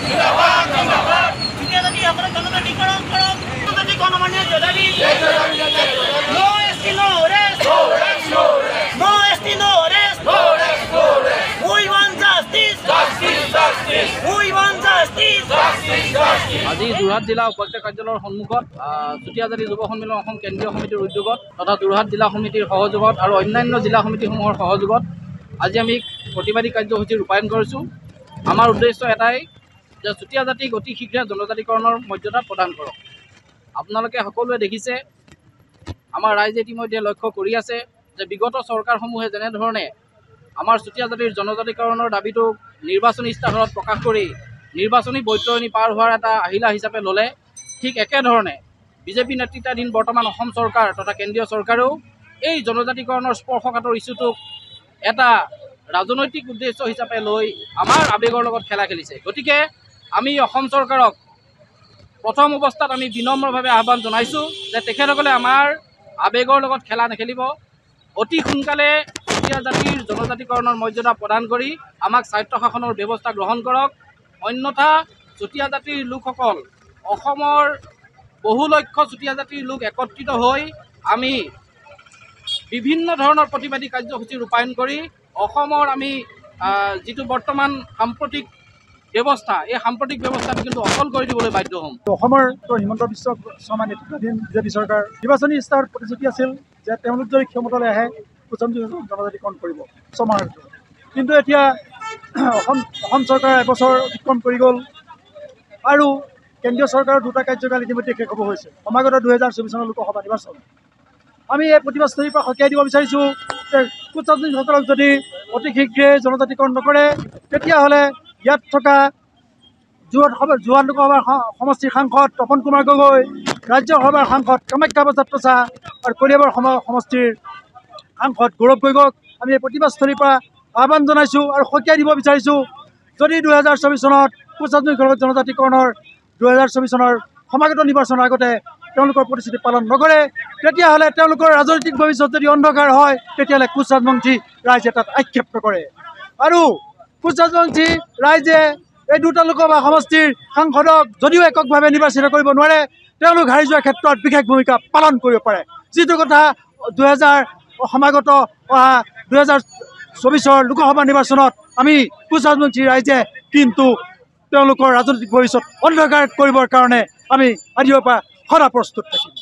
আজি যোৰহাট জিলা উপায়ুক্ত কাৰ্যালয়ৰ সন্মুখত চুতীয়া জাতি যুৱ সন্মিলন অসম কেন্দ্ৰীয় সমিতিৰ উদ্যোগত তথা যোৰহাট জিলা সমিতিৰ সহযোগত আৰু অন্যান্য জিলা সমিতিসমূহৰ সহযোগত আজি আমি প্ৰতিবাদী কাৰ্যসূচী ৰূপায়ণ কৰিছোঁ। আমাৰ উদ্দেশ্য এটাই যে চুতীয়া জাতিক অতি শীঘ্ৰে জনজাতিকৰণৰ মৰ্যাদা প্ৰদান কৰক। আপোনালোকে সকলোৱে দেখিছে, আমাৰ ৰাইজে ইতিমধ্যে লক্ষ্য কৰি আছে যে বিগত চৰকাৰসমূহে যেনেধৰণে আমাৰ চুতীয়া জাতিৰ জনজাতিকৰণৰ দাবীটো নিৰ্বাচনী ইস্তাহাৰত প্ৰকাশ কৰি নিৰ্বাচনী বৈতৰণি পাৰ হোৱাৰ এটা আহিলা হিচাপে ল'লে, ঠিক একেধৰণে বিজেপি নেতৃত্বাধীন বৰ্তমান অসম চৰকাৰ তথা কেন্দ্ৰীয় চৰকাৰেও এই জনজাতিকৰণৰ স্পৰ্শকাতৰ ইছ্যুটোক এটা ৰাজনৈতিক উদ্দেশ্য হিচাপে লৈ আমাৰ আৱেগৰ লগত খেলা খেলিছে। গতিকে আমি অসম চৰকাৰক প্ৰথম অৱস্থাত আমি বিনম্ৰভাৱে আহ্বান জনাইছোঁ যে তেখেতসকলে আমাৰ আৱেগৰ লগত খেলা নেখেলিব, অতি সোনকালে চুতীয়া জাতিৰ জনজাতিকৰণৰ মৰ্যাদা প্ৰদান কৰি আমাক স্বায়ত্তশাসনৰ ব্যৱস্থা গ্ৰহণ কৰক। অন্যথা চুতীয়া জাতিৰ লোকসকল, অসমৰ বহুলক্ষ চুতীয়া জাতিৰ লোক একত্ৰিত হৈ আমি বিভিন্ন ধৰণৰ প্ৰতিবাদী কাৰ্যসূচী ৰূপায়ণ কৰি অসমৰ আমি যিটো বৰ্তমান সাম্প্ৰতিক ব্যৱস্থা, এই সাম্প্ৰতিক ব্যৱস্থাটো কিন্তু অচল কৰি দিবলৈ বাধ্য হ'ম। অসমৰ হিমন্ত বিশ্ব শৰ্মা নেতৃত্বাধীন বিজেপি চৰকাৰ নিৰ্বাচনী ইস্তাহাৰত প্ৰতিশ্ৰুতি আছিল যে তেওঁলোক যদি ক্ষমতালৈ আহে জনজাতিকৰণ কৰিব ছমাহৰ ভিতৰত। কিন্তু এতিয়া অসম চৰকাৰ এবছৰ অতিক্ৰম কৰি গ'ল আৰু কেন্দ্ৰীয় চৰকাৰৰ দুটা কাৰ্যকাল ইতিমধ্যে শেষ হ'ব হৈছে। সমাগত 2024 চনৰ লোকসভা নিৰ্বাচন। আমি এই প্ৰতিবাদস্থলীৰ পৰা সকীয়াই দিব বিচাৰিছোঁ যে কোচ ৰাজনীতিসকলক যদি অতি শীঘ্ৰে জনজাতিকৰণ নকৰে, তেতিয়াহ'লে ইয়াত থকা যোৰহাট লোকসভাৰ সমষ্টিৰ সাংসদ তপন কুমাৰ গগৈ, ৰাজ্যসভাৰ সাংসদ কামাখ্যা প্ৰসাদ তোষা আৰু কলিয়াবৰ সমষ্টিৰ সাংসদ গৌৰৱ গগৈক আমি এই প্ৰতিবাদস্থলীৰ পৰা আহ্বান জনাইছোঁ আৰু সকীয়াই দিব বিচাৰিছোঁ, যদি 2024 চনত কোচ ৰাজনীতিসকলক জনজাতিকৰণৰ 2024 চনৰ সমাগত নিৰ্বাচনৰ আগতে তেওঁলোকৰ প্ৰতিশ্ৰুতি পালন নকৰে, তেতিয়াহ'লে তেওঁলোকৰ ৰাজনৈতিক ভৱিষ্যত যদি অন্ধকাৰ হয়, তেতিয়াহ'লে কোচ ৰাজবংশী ৰাইজে তাত আক্ষেপ নকৰে। আৰু কোচ ৰাজবংশী ৰাইজে এই দুটা লোকসভা সমষ্টিৰ সাংসদক যদিও এককভাৱে নিৰ্বাচিত কৰিব নোৱাৰে, তেওঁলোক হাৰি যোৱাৰ ক্ষেত্ৰত বিশেষ ভূমিকা পালন কৰিব পাৰে। যিটো কথা সমাগত অহা 2024 লোকসভা নিৰ্বাচনত আমি কোচ ৰাজবংশী ৰাইজে কিন্তু তেওঁলোকৰ ৰাজনৈতিক ভৱিষ্যত অন্ধকাৰ কৰিবৰ কাৰণে আমি আজিৰ পৰা সদা প্ৰস্তুত থাকিম।